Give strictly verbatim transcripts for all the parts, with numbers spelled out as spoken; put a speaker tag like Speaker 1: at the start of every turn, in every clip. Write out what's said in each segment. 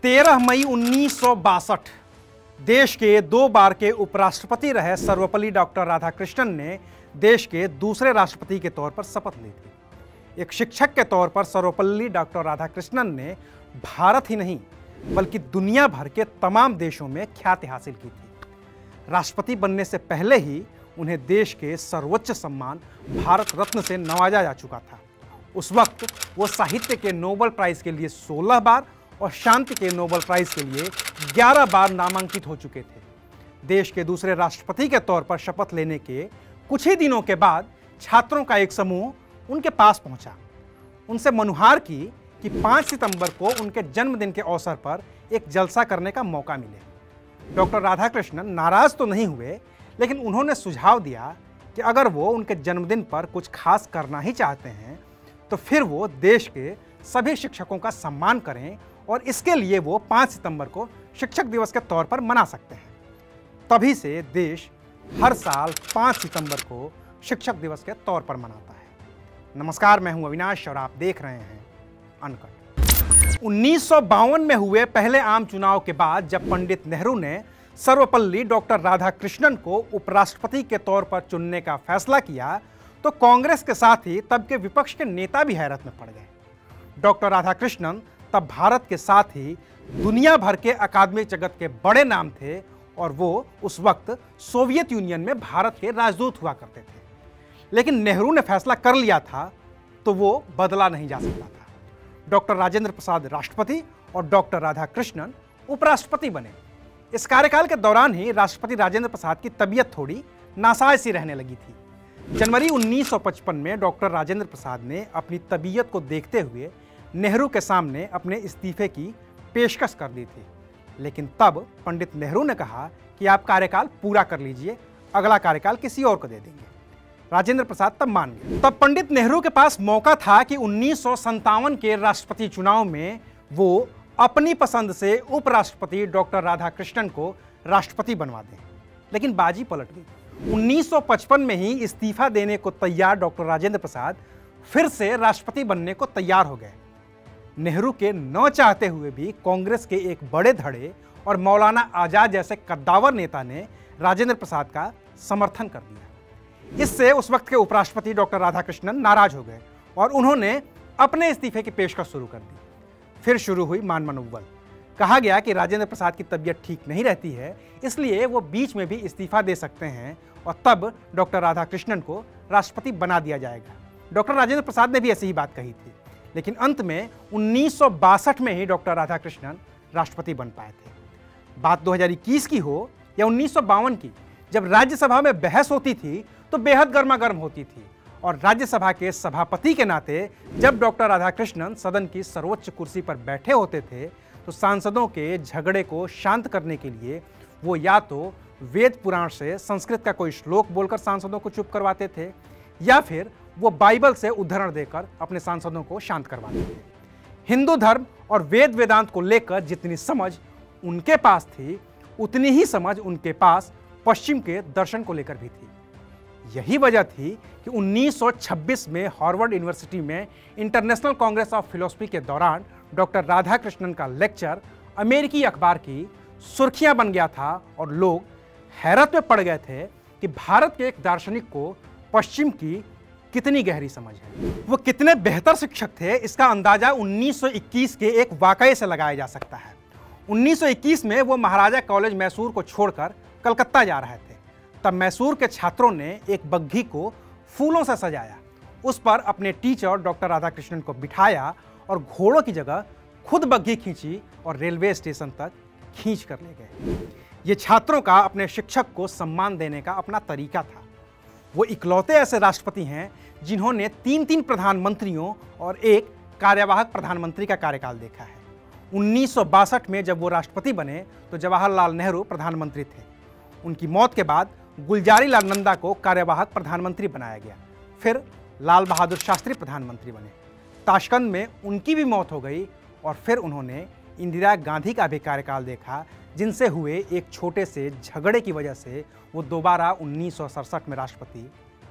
Speaker 1: तेरह मई उन्नीस सौ बासठ देश के दो बार के उपराष्ट्रपति रहे सर्वपल्ली डॉक्टर राधाकृष्णन ने देश के दूसरे राष्ट्रपति के तौर पर शपथ ली थी। एक शिक्षक के तौर पर सर्वपल्ली डॉक्टर राधाकृष्णन ने भारत ही नहीं बल्कि दुनिया भर के तमाम देशों में ख्याति हासिल की थी। राष्ट्रपति बनने से पहले ही उन्हें देश के सर्वोच्च सम्मान भारत रत्न से नवाजा जा चुका था। उस वक्त वो साहित्य के नोबेल प्राइज के लिए सोलह बार और शांति के नोबेल प्राइज के लिए ग्यारह बार नामांकित हो चुके थे। देश के दूसरे राष्ट्रपति के तौर पर शपथ लेने के कुछ ही दिनों के बाद छात्रों का एक समूह उनके पास पहुंचा। उनसे मनुहार की कि पाँच सितंबर को उनके जन्मदिन के अवसर पर एक जलसा करने का मौका मिले। डॉक्टर राधाकृष्णन नाराज तो नहीं हुए, लेकिन उन्होंने सुझाव दिया कि अगर वो उनके जन्मदिन पर कुछ खास करना ही चाहते हैं तो फिर वो देश के सभी शिक्षकों का सम्मान करें और इसके लिए वो पाँच सितंबर को शिक्षक दिवस के तौर पर मना सकते हैं। तभी से देश हर साल पाँच सितंबर को शिक्षक दिवस के तौर पर मनाता है। नमस्कार, मैं हूं अविनाश और आप देख रहे हैं अनकट। उन्नीस सौ बावन में हुए पहले आम चुनाव के बाद जब पंडित नेहरू ने सर्वपल्ली डॉक्टर राधाकृष्णन को उपराष्ट्रपति के तौर पर चुनने का फैसला किया तो कांग्रेस के साथ ही तब के विपक्ष के नेता भी हैरत में पड़ गए। डॉक्टर राधाकृष्णन तब भारत के साथ ही दुनिया भर के अकादमिक जगत के बड़े नाम थे और वो उस वक्त सोवियत यूनियन में भारत के राजदूत हुआ करते थे। लेकिन नेहरू ने फैसला कर लिया था तो वो बदला नहीं जा सकता था। डॉक्टर राजेंद्र प्रसाद राष्ट्रपति और डॉक्टर राधाकृष्णन उपराष्ट्रपति बने। इस कार्यकाल के दौरान ही राष्ट्रपति राजेंद्र प्रसाद की तबीयत थोड़ी नासाज सी रहने लगी थी। जनवरी उन्नीस सौ पचपन में डॉक्टर राजेंद्र प्रसाद ने अपनी तबीयत को देखते हुए नेहरू के सामने अपने इस्तीफे की पेशकश कर दी थी। लेकिन तब पंडित नेहरू ने कहा कि आप कार्यकाल पूरा कर लीजिए, अगला कार्यकाल किसी और को दे देंगे। राजेंद्र प्रसाद तब मान गए। तब पंडित नेहरू के पास मौका था कि उन्नीस सौ संतावन के राष्ट्रपति चुनाव में वो अपनी पसंद से उपराष्ट्रपति डॉक्टर राधाकृष्णन को राष्ट्रपति बनवा दें। लेकिन बाजी पलट गई। उन्नीस सौ पचपन में ही इस्तीफा देने को तैयार डॉक्टर राजेंद्र प्रसाद फिर से राष्ट्रपति बनने को तैयार हो गए। नेहरू के न चाहते हुए भी कांग्रेस के एक बड़े धड़े और मौलाना आजाद जैसे कद्दावर नेता ने राजेंद्र प्रसाद का समर्थन कर दिया। इससे उस वक्त के उपराष्ट्रपति डॉक्टर राधाकृष्णन नाराज हो गए और उन्होंने अपने इस्तीफे की पेशकश शुरू कर दी। फिर शुरू हुई मान मनौवल। कहा गया कि राजेंद्र प्रसाद की तबीयत ठीक नहीं रहती है, इसलिए वो बीच में भी इस्तीफा दे सकते हैं और तब डॉक्टर राधाकृष्णन को राष्ट्रपति बना दिया जाएगा। डॉक्टर राजेंद्र प्रसाद ने भी ऐसी ही बात कही थी। लेकिन अंत में उन्नीस सौ बासठ में ही डॉक्टर राधाकृष्णन राष्ट्रपति बन पाए थे। बात दो हज़ार इक्कीस की हो या उन्नीस सौ बावन की, जब राज्यसभा में बहस होती थी तो बेहद गर्मा गर्म होती थी और राज्यसभा के सभापति के नाते जब डॉक्टर राधाकृष्णन सदन की सर्वोच्च कुर्सी पर बैठे होते थे तो सांसदों के झगड़े को शांत करने के लिए वो या तो वेद पुराण से संस्कृत का कोई श्लोक बोलकर सांसदों को चुप करवाते थे या फिर वो बाइबल से उद्धरण देकर अपने सांसदों को शांत करवाते थे। हिंदू धर्म और वेद वेदांत को लेकर जितनी समझ उनके पास थी, उतनी ही समझ उनके पास पश्चिम के दर्शन को लेकर भी थी। यही वजह थी कि उन्नीस सौ छब्बीस में हार्वर्ड यूनिवर्सिटी में इंटरनेशनल कांग्रेस ऑफ फिलोसफी के दौरान डॉक्टर राधाकृष्णन का लेक्चर अमेरिकी अखबार की सुर्खियां बन गया था और लोग हैरत में पड़ गए थे कि भारत के एक दार्शनिक को पश्चिम की कितनी गहरी समझ है। वो कितने बेहतर शिक्षक थे, इसका अंदाजा उन्नीस सौ इक्कीस के एक वाकये से लगाया जा सकता है। उन्नीस सौ इक्कीस में वो महाराजा कॉलेज मैसूर को छोड़कर कलकत्ता जा रहे थे। तब मैसूर के छात्रों ने एक बग्घी को फूलों से सजाया, उस पर अपने टीचर डॉक्टर राधाकृष्णन को बिठाया और घोड़ों की जगह खुद बग्घी खींची और रेलवे स्टेशन तक खींच कर ले गए। ये छात्रों का अपने शिक्षक को सम्मान देने का अपना तरीका था। वो इकलौते ऐसे राष्ट्रपति हैं जिन्होंने तीन तीन प्रधानमंत्रियों और एक कार्यवाहक प्रधानमंत्री का कार्यकाल देखा है। उन्नीस सौ बासठ में जब वो राष्ट्रपति बने तो जवाहरलाल नेहरू प्रधानमंत्री थे। उनकी मौत के बाद गुलजारी लाल नंदा को कार्यवाहक प्रधानमंत्री बनाया गया। फिर लाल बहादुर शास्त्री प्रधानमंत्री बने। ताशकंद में उनकी भी मौत हो गई और फिर उन्होंने इंदिरा गांधी का भी कार्यकाल देखा, जिनसे हुए एक छोटे से झगड़े की वजह से वो दोबारा उन्नीस सौ सड़सठ में राष्ट्रपति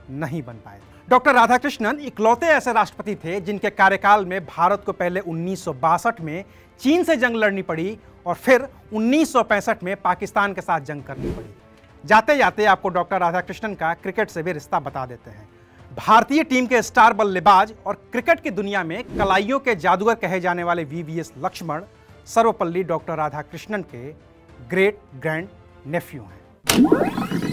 Speaker 1: नहीं बन पाए। डॉक्टर राधाकृष्णन इकलौते ऐसे राष्ट्रपति थे जिनके कार्यकाल में भारत को पहले उन्नीस सौ बासठ में चीन से जंग लड़नी पड़ी और फिर उन्नीस सौ पैंसठ में पाकिस्तान के साथ जंग करनी पड़ी। जाते जाते आपको डॉक्टर राधाकृष्णन का क्रिकेट से भी रिश्ता बता देते हैं। भारतीय टीम के स्टार बल्लेबाज और क्रिकेट की दुनिया में कलाइयों के जादूगर कहे जाने वाले वीवीएस लक्ष्मण सर्वपल्ली डॉक्टर राधाकृष्णन के ग्रेट ग्रैंड नेफ्यू हैं।